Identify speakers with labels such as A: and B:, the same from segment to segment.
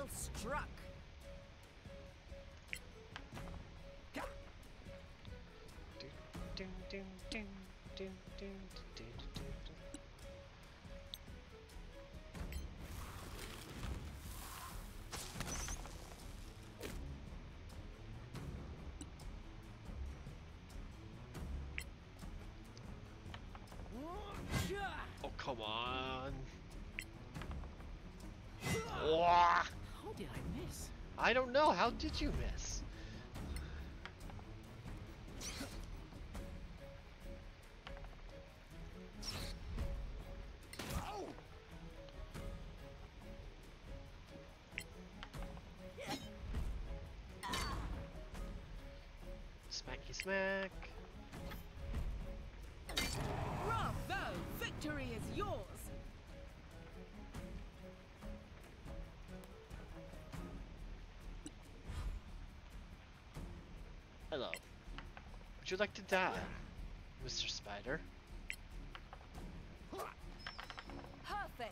A: Well struck.
B: Ding, ding, ding, ding, ding, ding, ding, ding. Oh, come on. Wah!
A: How did I miss?
B: I don't know. How did you miss? Smacky smack.
A: Bravo! Victory is yours!
B: Hello. Would you like to die, Mr. Spider?
A: Perfect!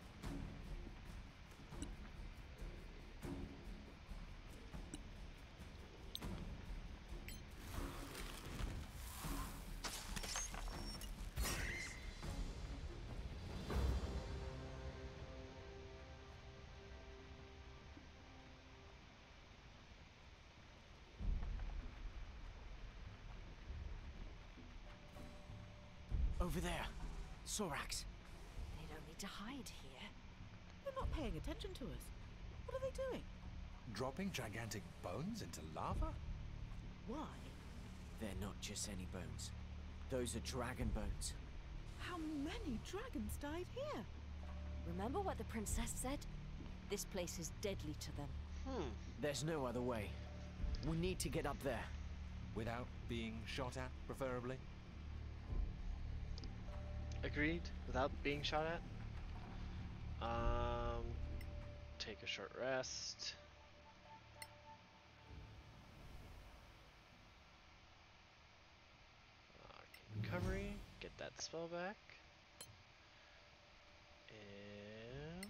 C: Over there. Sorax.
D: They don't need to hide here.
A: They're not paying attention to us. What are they doing?
E: Dropping gigantic bones into lava?
A: Why?
C: They're not just any bones. Those are dragon bones.
A: How many dragons died here?
D: Remember what the princess said? This place is deadly to them.
C: There's no other way. We need to get up there.
E: Without being shot at, preferably?
B: Agreed. Without being shot at. Take a short rest. Recovery. Get that spell back. And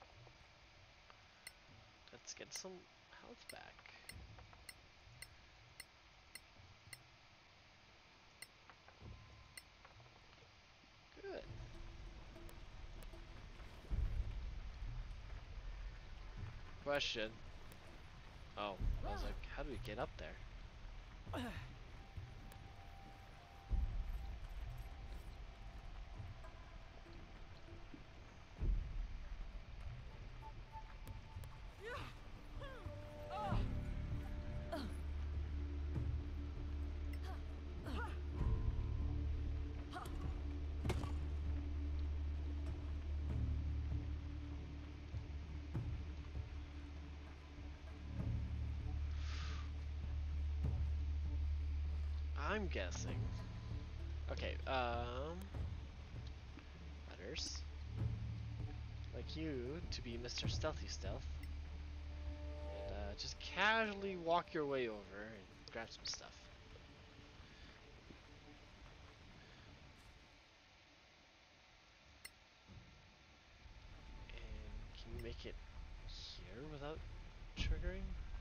B: let's get some health back. Good. Question. Oh, I was like, how do we get up there? I'm guessing. Okay, letters. Like you to be Mr. Stealthy Stealth. And just casually walk your way over and grab some stuff. And can you make it here without triggering?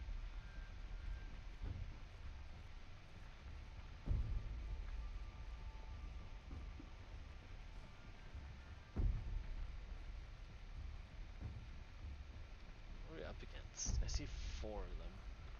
B: What are we up against? I see 4 of them.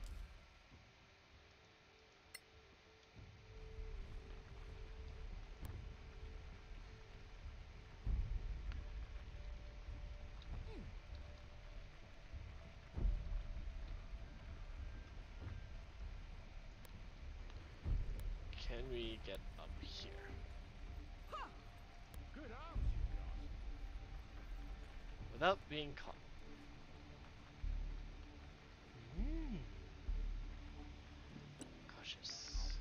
B: Can we get up here?
E: Good arms you got.
B: Without being caught. Cautious.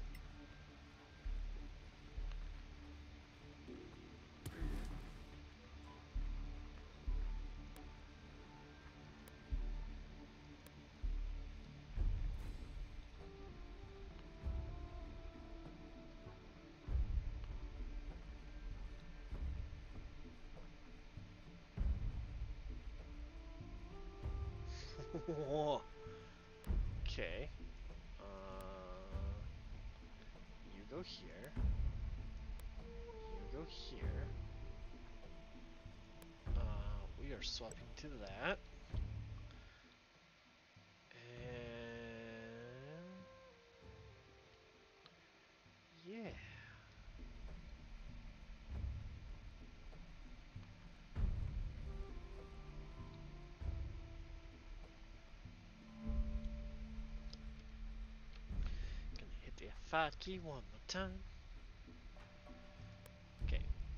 B: Okay. You go here. You go here. We are swapping to that. And yeah. Gonna hit the F5 key one more time. Okay.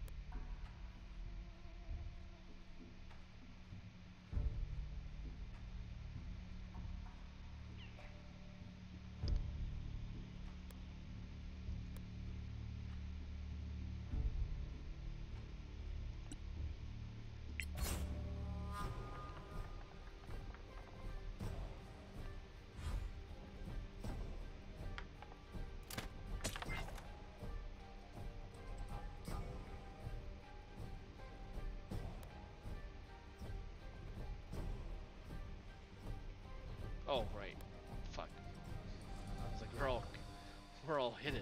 B: Oh, right. Fuck. I was like, we're all hidden.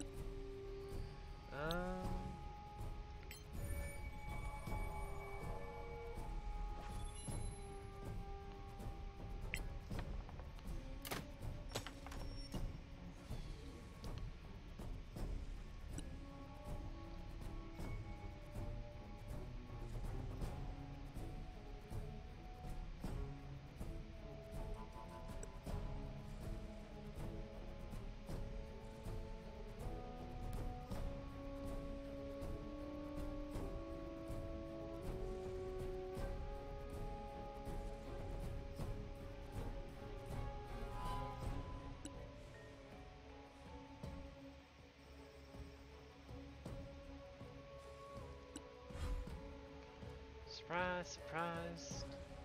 B: Surprise, surprise.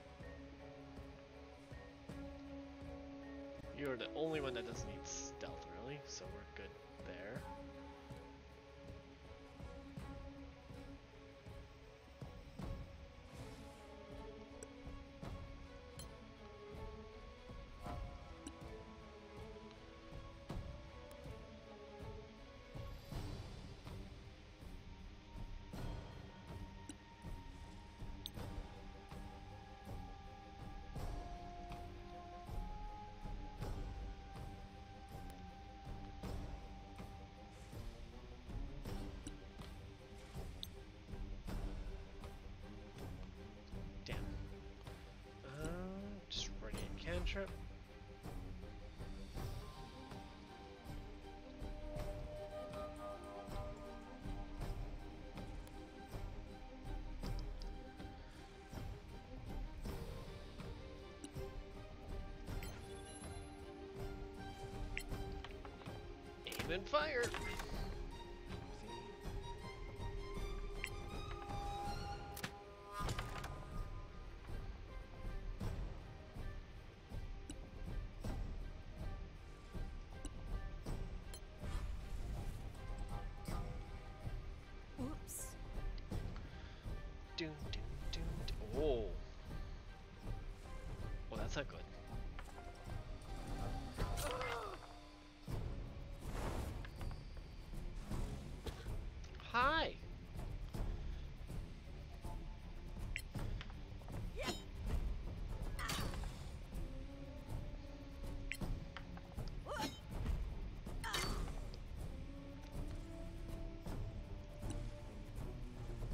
B: You're the only one that doesn't need stealth, really, so we're good there. Damn. Just ready a cantrip. Aim and fire.
D: Oops.
B: Doom, doom, doom, doom. Oh. Well, that's not good. Hi.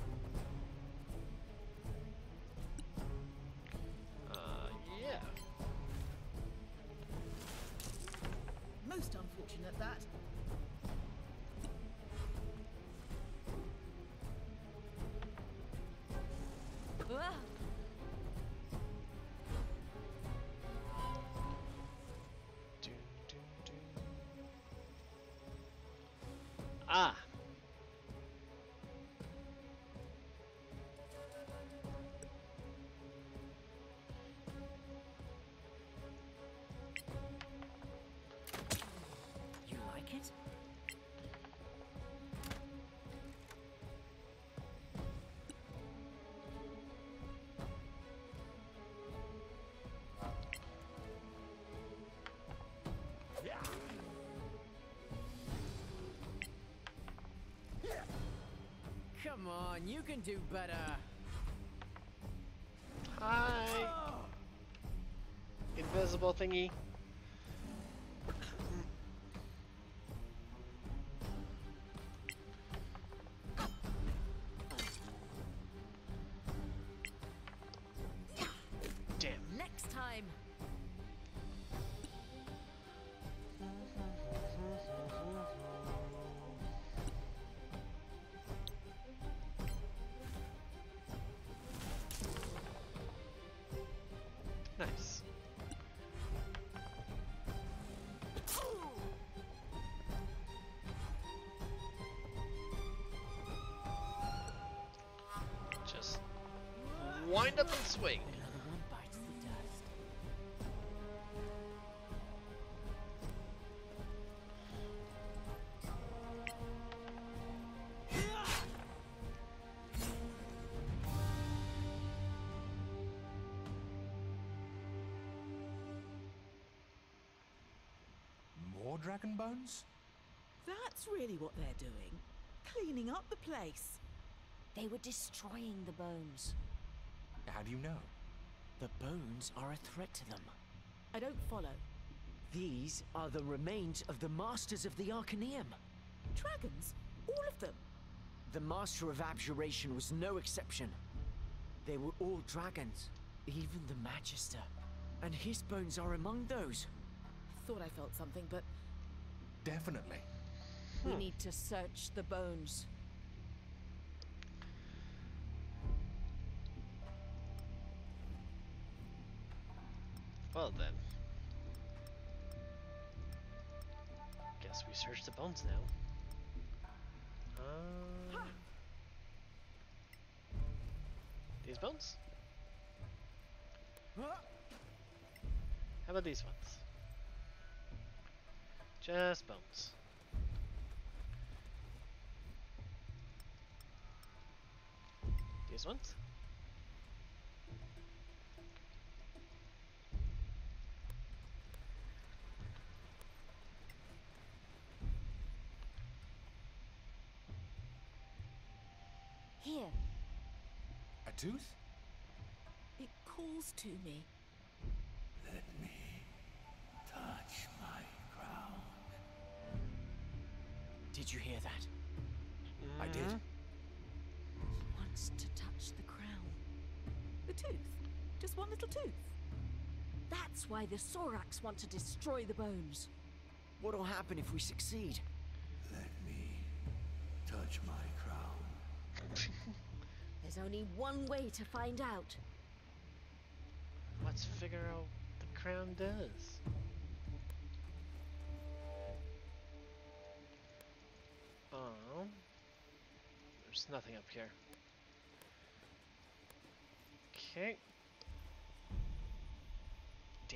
B: Yeah.
C: Come on, you can do better.
B: Hi! Invisible thingy. Damn.
D: Next time.
B: Nice. Just wind up and swing.
C: Another one bites the dust.
E: More dragon bones?
A: That's really what they're doing. Cleaning up the place.
D: They were destroying the bones.
E: How do you know?
C: The bones are a threat to them.
A: I don't follow.
C: These are the remains of the Masters of the Arcaneum.
A: Dragons? All of them?
C: The Master of Abjuration was no exception. They were all dragons, even the Magister. And his bones are among those.
A: I thought I felt something, but
E: Definitely.
D: We need to search the bones.
B: Well then. Guess we search the bones now. These bones? How about these ones? Just bones. These ones?
D: Here.
E: A tooth?
A: it calls to me.
F: Let me touch my crown.
C: Did you hear that? I did.
D: He wants to touch the crown.
A: The tooth. Just one little tooth.
D: That's why the Sorax want to destroy the bones.
C: What'll happen if we succeed?
F: Let me touch my crown.
D: There's only one way to find out.
B: Let's figure out what the crown does. There's nothing up here. Okay. Damn.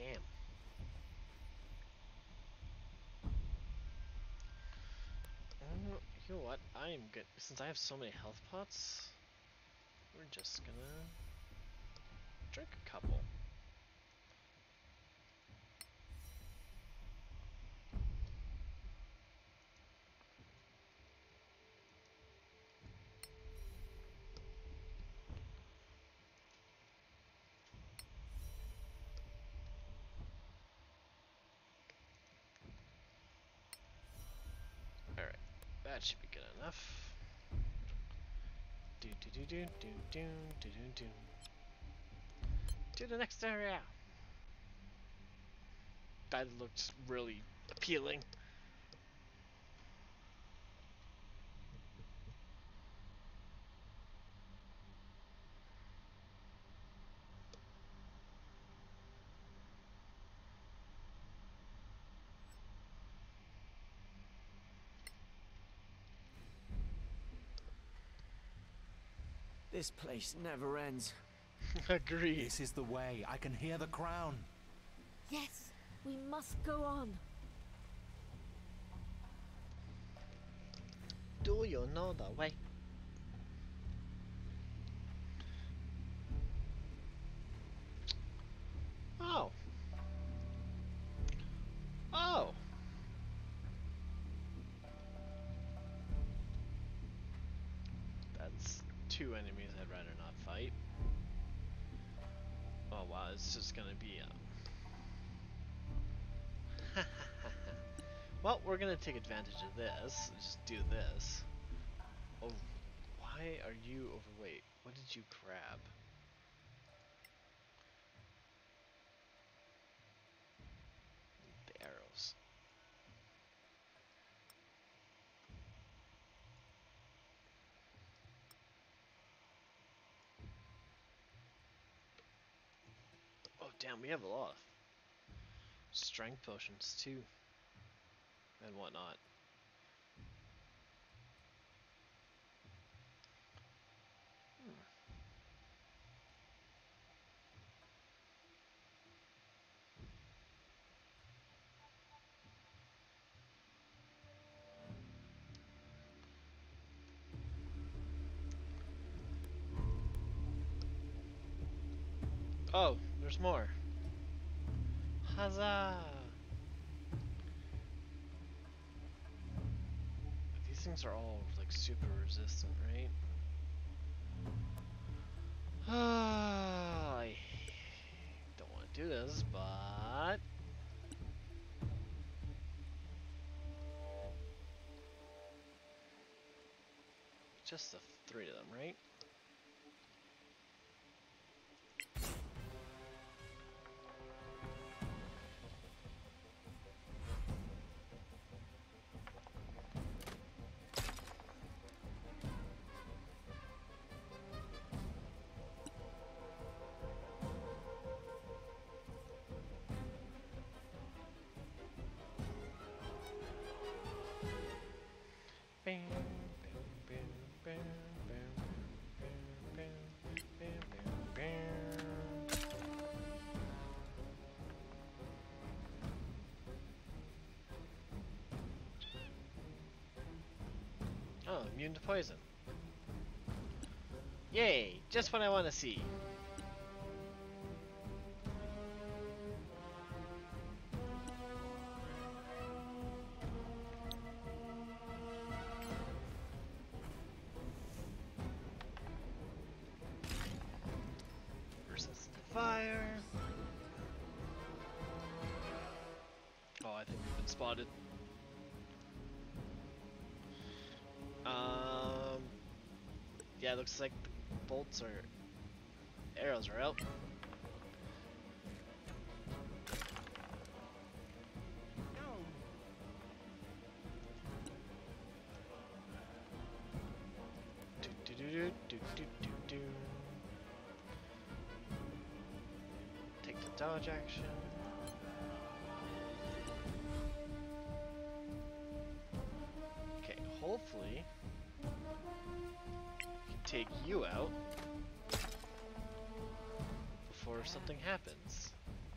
B: You know what? I am good. Since I have so many health pots, we're just gonna drink a couple. Alright, that should be good enough. Do do do do do do do do do. To the next area. That looks really appealing.
C: This place never ends.
B: Agreed.
E: This is the way. I can hear the crown.
D: Yes, we must go on.
B: Do you know the way? Oh. Oh. That's two enemies I'd rather not fight. Oh wow, it's just gonna be well, we're gonna take advantage of this. Just do this. Oh, why are you overweight? What did you grab? The arrows. Oh damn, we have a lot of strength potions too. And whatnot. Oh, there's more. Huzzah! These things are all like super resistant, right? I don't want to do this, but just the three of them, right? Oh, immune to poison. Yay! Just what I want to see. Resistance to fire. Oh, I think we've been spotted. Yeah, it looks like the bolts or arrows are out. Do, do, do, do, do, do, do, do. Take the dodge action. Okay, hopefully take you out before something happens.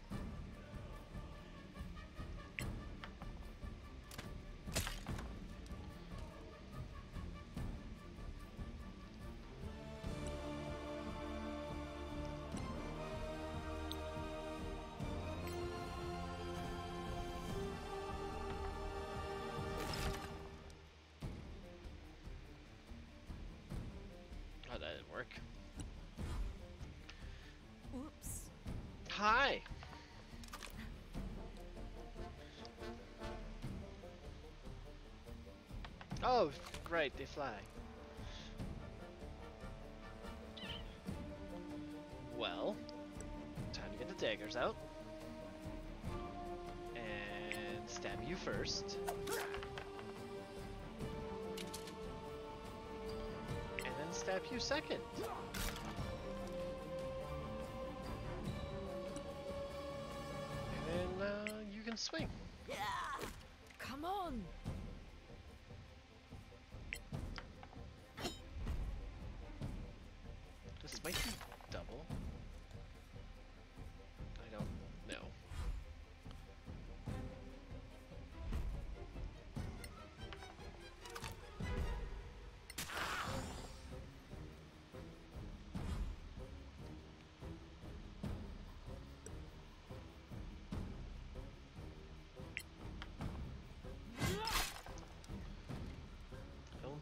B: Oh, that didn't work.
A: Whoops.
B: Hi! Oh, right, they fly. Well, time to get the daggers out. And stab you first. And then stab you second. And then you can swing.
A: Yeah. Come on.
B: This might be double. I don't know.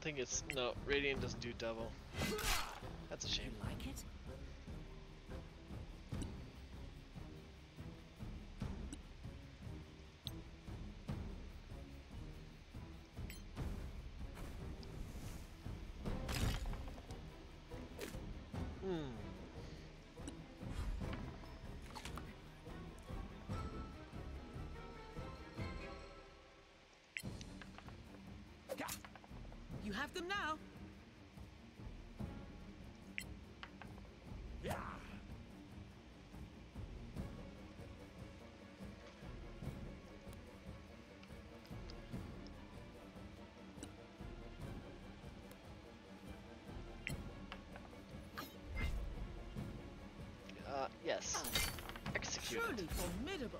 B: think it's no. Radiant doesn't do double. That's a shame.
D: You like it?
A: You have them now.
B: Yes. Execute it.
A: Truly formidable.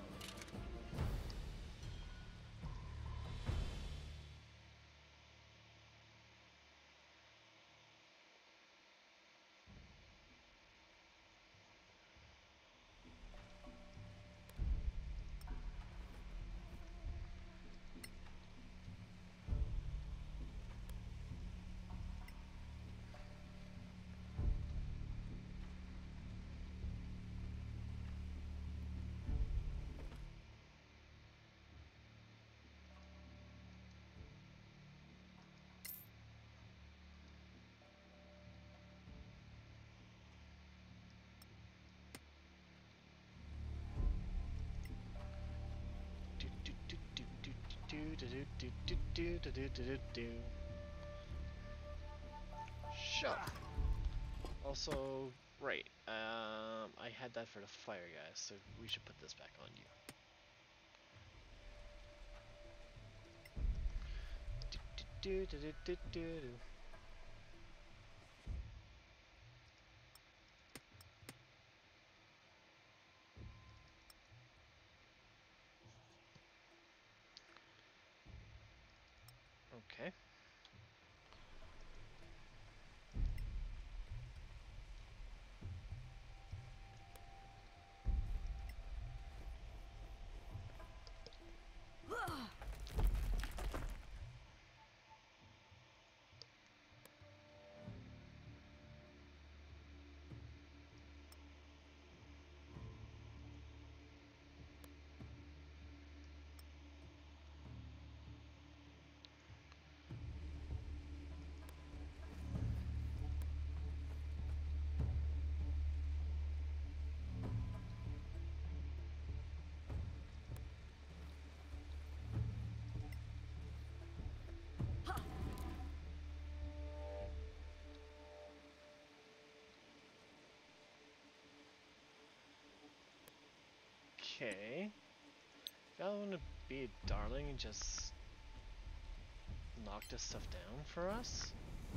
B: Shut. Also, right. I had that for the fire guys, so we should put this back on you. Okay. Okay. Y'all wanna be a darling and just knock this stuff down for us?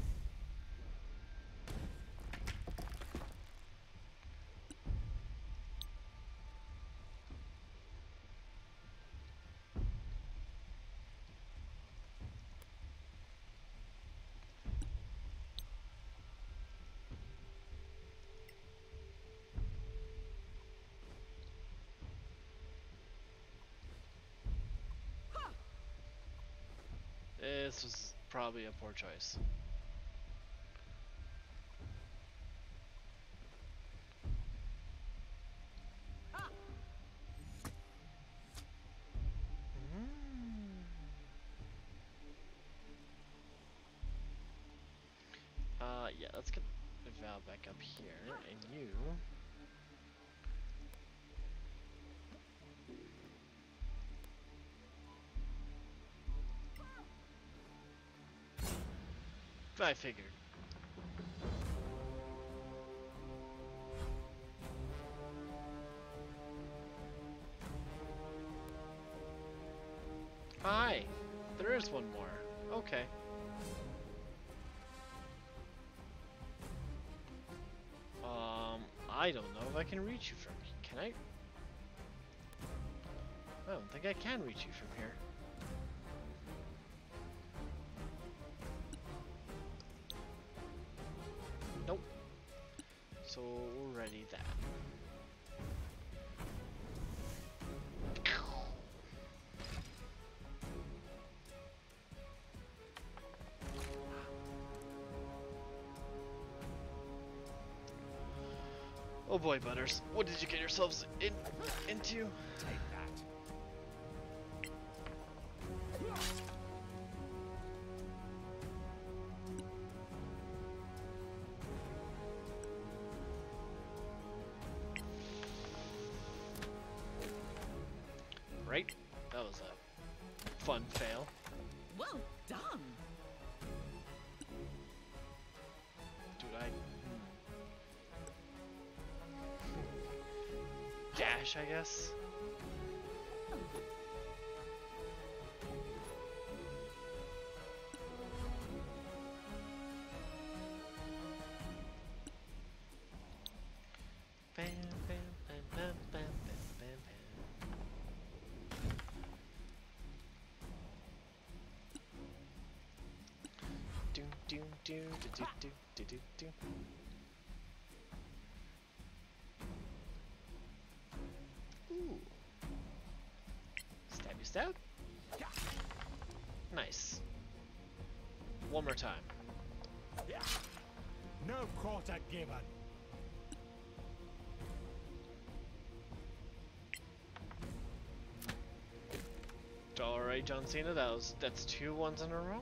B: This was probably a poor choice. Yeah, let's get the valve back up here, and you... I figured. Hi! There is one more. Okay. I don't know if I can reach you from here. Can I? I don't think I can reach you from here. Nope. So we'll ready that. Oh boy, Butters. What did you get yourselves into?
E: Take that.
B: Right? That was a fun fail.
A: Well done.
B: Dude, dash, I guess. Bam, bam, bam, bam, bam, bam, bam, bam. Do do do do do do do do. Ooh. Stabby stab. Nice. One more time.
E: No quarter given.
B: Alright, John Cena, that's 2 ones in a row.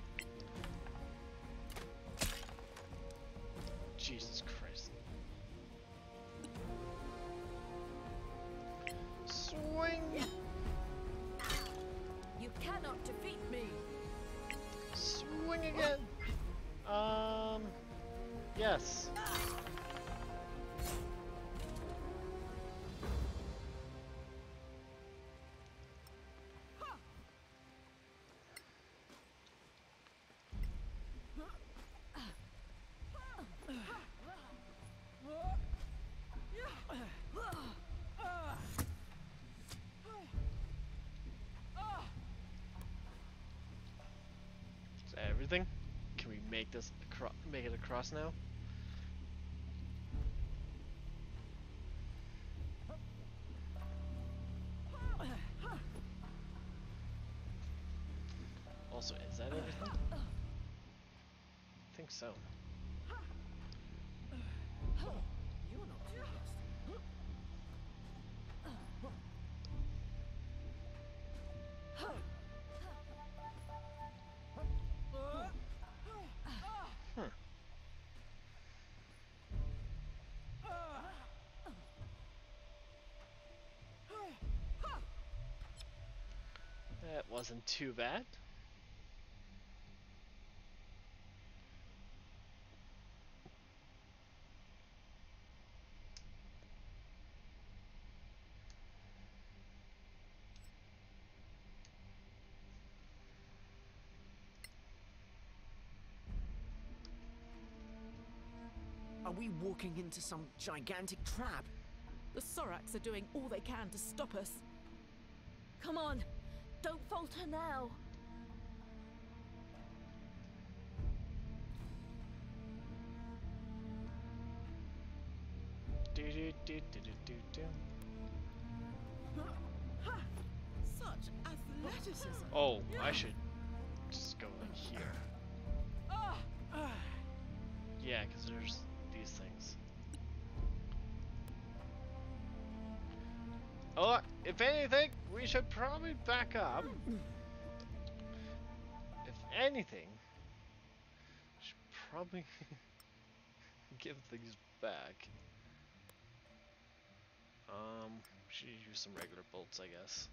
B: Jesus Christ. Swing!
D: You cannot defeat me.
B: Swing again! Yes. Is that everything? Can we make this make it across now? Also, is that everything? I think so.
A: You're not too rusty.
B: Hmm. That wasn't too bad.
C: Are we walking into some gigantic trap?
A: The Soraks are doing all they can to stop us.
D: Come on, don't falter now.
B: Do do do do do do do.
A: Such athleticism.
B: Oh, I should just go in here. Yeah, because there's these things. Oh, if anything, we should probably back up. If anything, should probably give things back. Should use some regular bolts, I guess.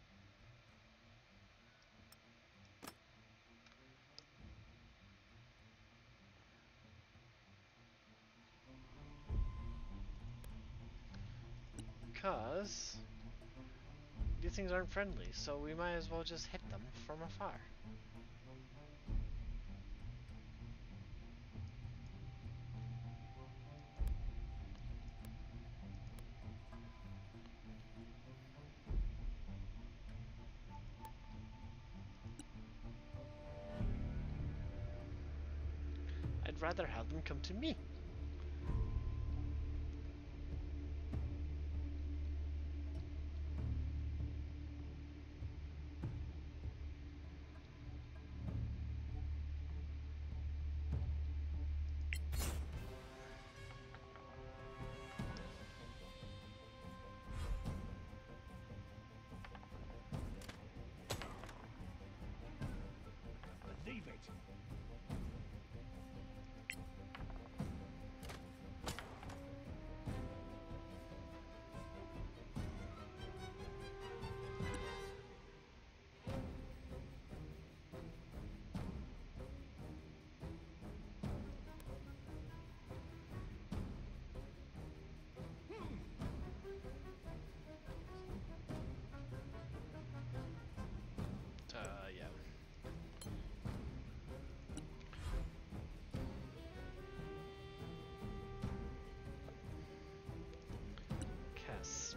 B: Because these things aren't friendly, so we might as well just hit them from afar. I'd rather have them come to me.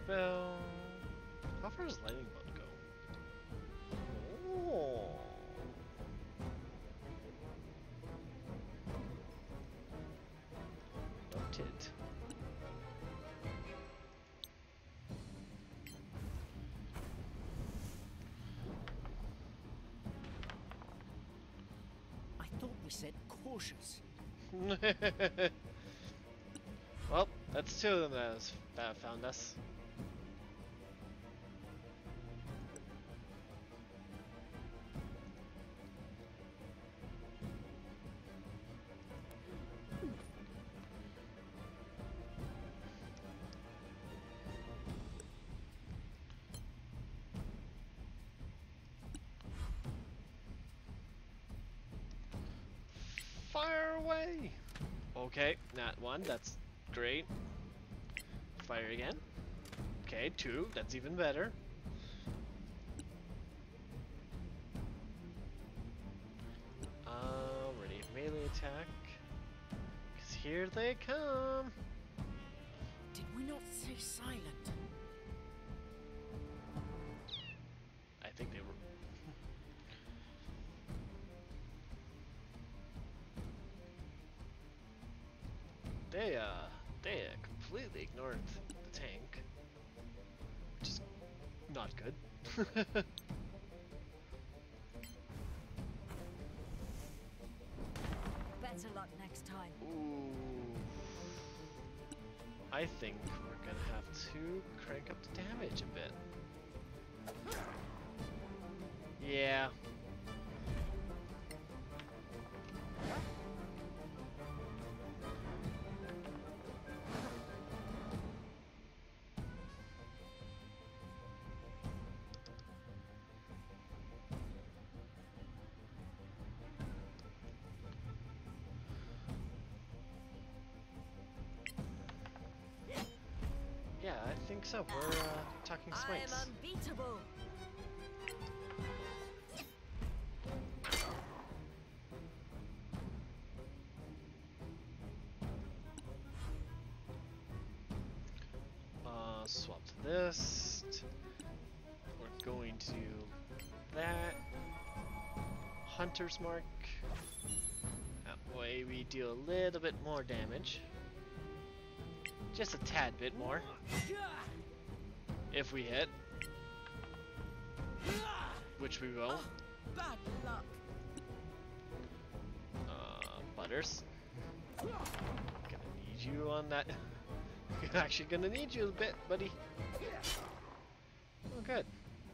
B: spell. How far does lightning bolt go? Oh. Noted.
C: I thought we said cautious.
B: Well, that's two of them that found us. Fire away! Okay, not one, that's great. Fire again. Okay, two, that's even better. Ready, melee attack. Cause here they come!
C: Did we not say silent?
B: I think they were. They completely ignored the tank, which is not good.
D: Better luck next time.
B: Ooh. I think we're gonna have to crank up the damage a bit. Yeah. Yeah, I think so. We're talking
D: I
B: smites.
D: am unbeatable.
B: Swap to this. We're going to do that. Hunter's Mark. That way we do a little bit more damage. Just a tad bit more. If we hit. Which we will.
A: Bad luck.
B: Butters. Gonna need you on that. Actually gonna need you a bit, buddy. Oh, good.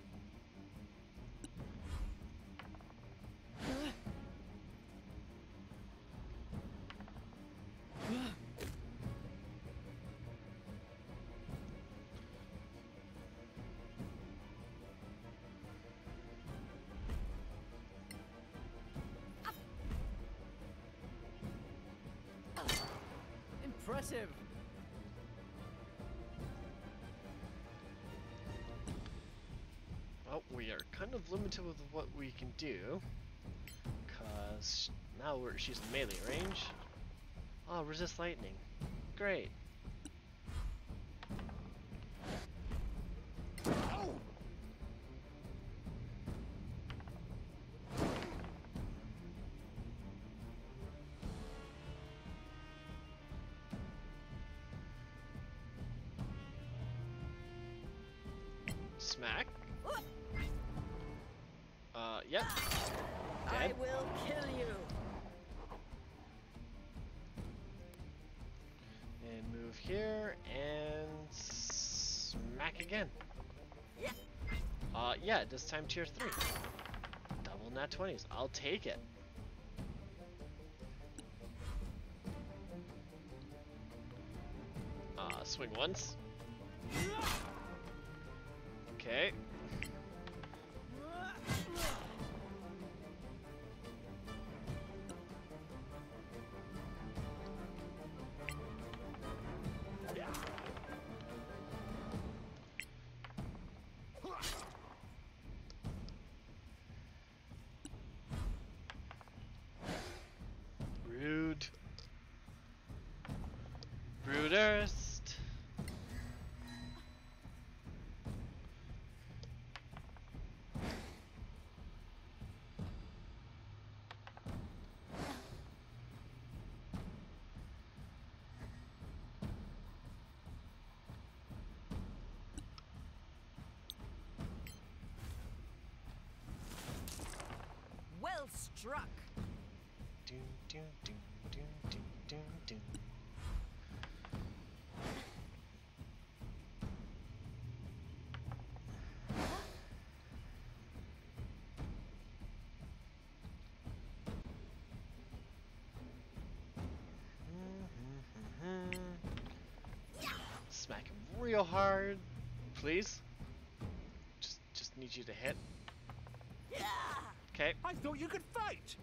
C: Impressive.
B: Well, we are kind of limited with what we can do, cause now she's in melee range. Oh, resist lightning. Great. Smack. Yep.
D: I
B: Dead.
D: will kill you.
B: And move here and smack again. Yeah, this time tier 3. Double nat 20s. I'll take it. Swing once. Okay. Rude. Rudest.
C: truck.
B: Doom, doom, doom, doom, doom, doom, doom. Smack him real hard, please. Just need you to hit. Okay.
E: I thought you could fight.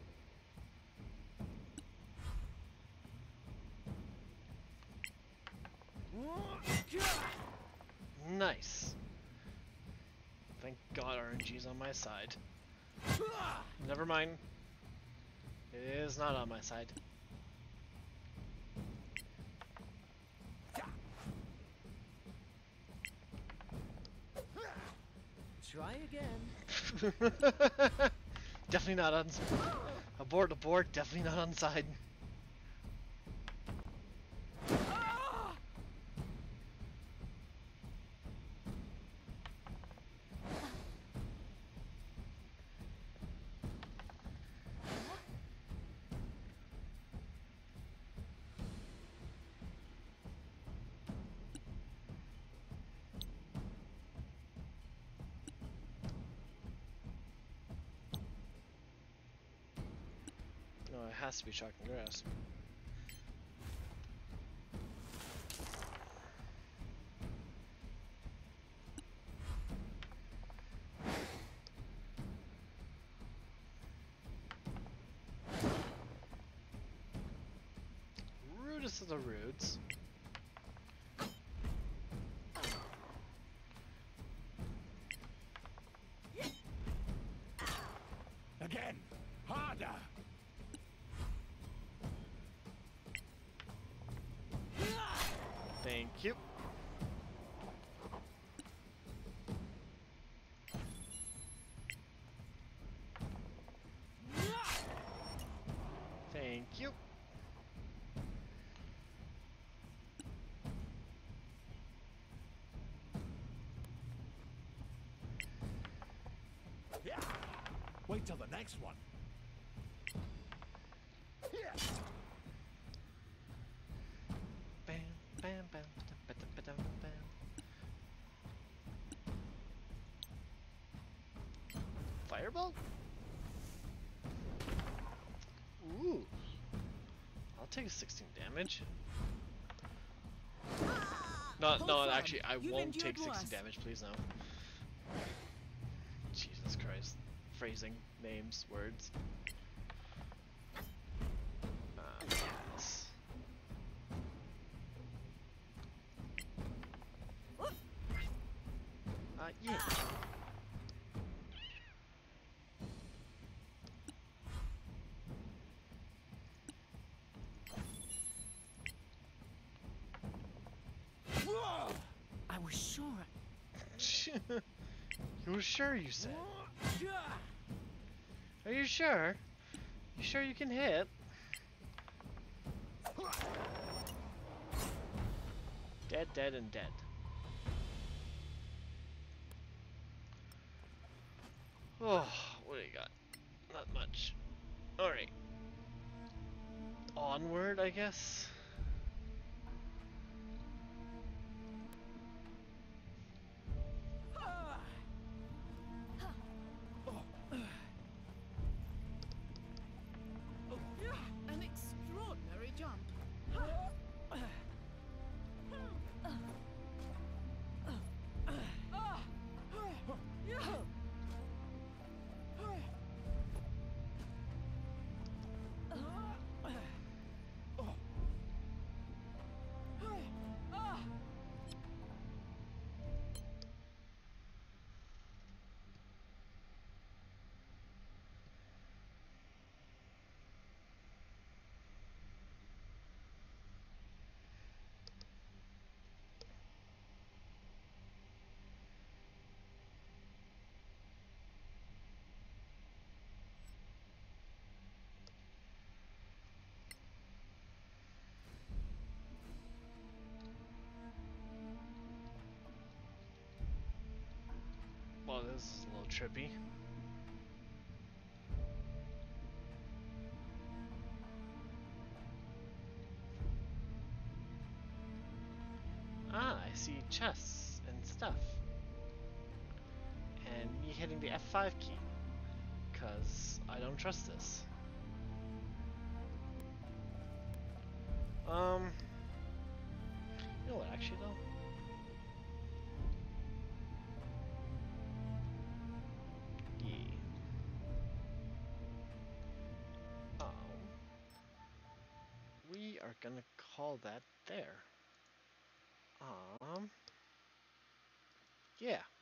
B: Nice. Thank God RNG's on my side. Never mind. It is not on my side.
C: Try again.
B: Definitely not on. Abort, abort. Definitely not on side. No, it has to be chalk and grass. Rudest of the rudes.
E: Again. Harder.
B: Thank you. Thank you.
E: Yeah. Wait till the next one.
B: Bam, bam, bam, ba da ba da bam. Fireball? Ooh. I'll take 16 damage. No,
A: Hold
B: no,
A: firm.
B: actually, I
A: You've
B: won't
A: endured
B: take 60
A: worse.
B: damage, please, no. Jesus Christ. Phrasing, names, words. Yes. Yeah.
C: I was sure.
B: You were sure, you said? Are you sure? You sure you can hit? Dead, dead, and dead. Oh, what do you got? Not much. Alright. Onward, I guess?
A: An extraordinary jump.
B: Well, this is a little trippy. Ah, I see chests and stuff. And me hitting the F5 key. Because I don't trust this. You know what, actually, though? Yeah. We are gonna call that there. Yeah.